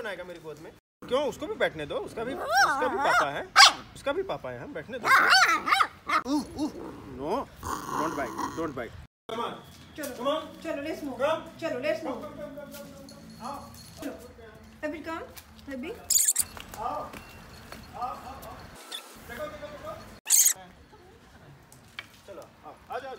कौन आएगा मेरी गोद में? क्यों, उसको भी बैठने दो, उसका भी पापा है, हम बैठने दो। No, don't bite. चलो लेट्स मूव। चलो अभी कम अभी। चलो आ जाओ।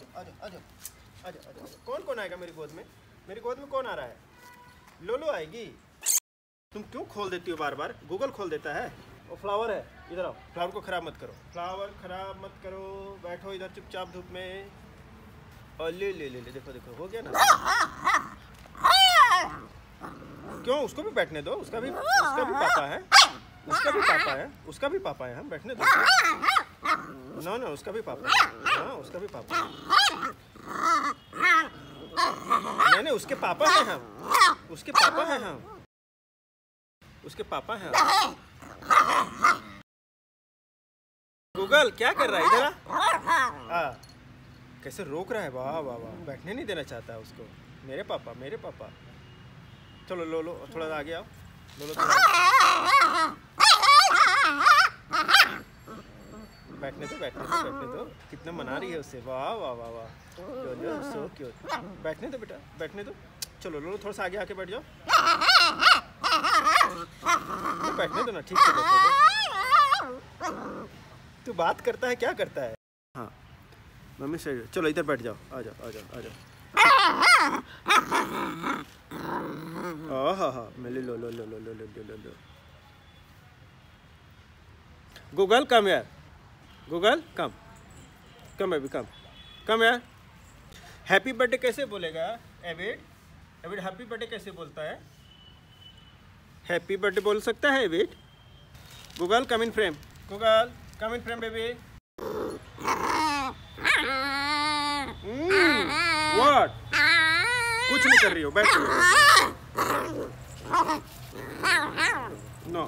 कौन आएगा मेरी गोद में? मेरी गोद में कौन आ रहा है? लोलो आएगी। तुम क्यों खोल देती हो बार बार? गूगल खोल देता है। वो फ्लावर है, इधर आओ। फ्लावर को खराब मत करो। बैठो इधर चुपचाप धूप में। और ले देखो हो गया ना। क्यों, उसको भी बैठने दो, उसका भी पापा है, हम बैठने दो। नो, उसका भी पापा है। हाँ, उसका भी पापा है। नहीं, उसके पापा हैं हम। उसके पापा हैं। गूगल क्या कर रहा है? इधर आ। कैसे रोक रहा है? वाह, बैठने नहीं देना चाहता है उसको। मेरे पापा। चलो लो थोड़ा आगे आओ। लो थोड़ा बैठने दो। कितना मना रही है उससे। वाह। लो सो क्यूट। बैठने दो। चलो लो थोड़ा सा आगे आके बैठ जाओ। बैठने दो ना, ठीक से बैठने दो। तू बात करता है, क्या करता है? हाँ, मम्मी सही। चलो इधर बैठ जाओ। आ जाओ। हाँ, मिली लो। गूगल कम यार। गूगल कम बेबी, कम यार। हैप्पी बर्थडे कैसे बोलेगा एविड? हैप्पी बर्थडे कैसे बोलता है? हैप्पी बर्थडे बोल सकता है एविड? Google come in frame. Baby. What? कुछ नहीं कर रही हो, बैठो। नो,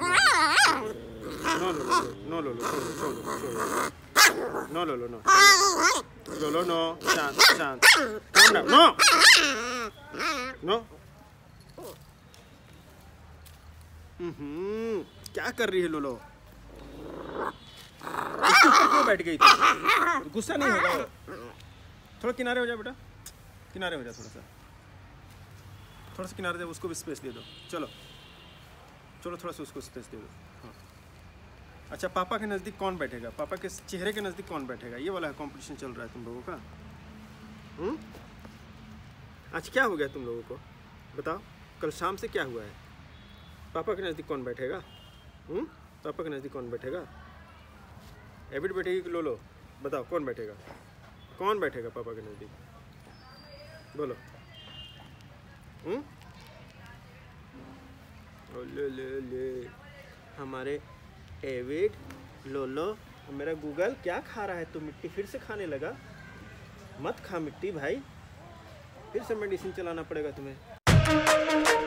शांत। नो। क्या कर रही है लोलो? क्यों बैठ गई थी? गुस्सा नहीं होगा? थोड़ा किनारे हो जा बेटा, थोड़ा सा किनारे उसको भी स्पेस दे दो। चलो थोड़ा सा उसको स्पेस दे दो। हाँ। अच्छा, पापा के नज़दीक कौन बैठेगा? पापा के चेहरे के नज़दीक कौन बैठेगा? ये वाला कंपटीशन चल रहा है तुम लोगों का। आज क्या हो गया तुम लोगों को? बताओ, कल शाम से क्या हुआ है? पापा के नज़दीक कौन बैठेगा? पापा के नज़दीक कौन बैठेगा? एविड बैठेगी कि लोलो? बताओ, कौन बैठेगा पापा के नज़दीक? बोलो। ले हमारे एविड, लोलो, मेरा गूगल क्या खा रहा है? तो मिट्टी फिर से खाने लगा। मत खा मिट्टी भाई, फिर से मेडिसिन चलाना पड़ेगा तुम्हें।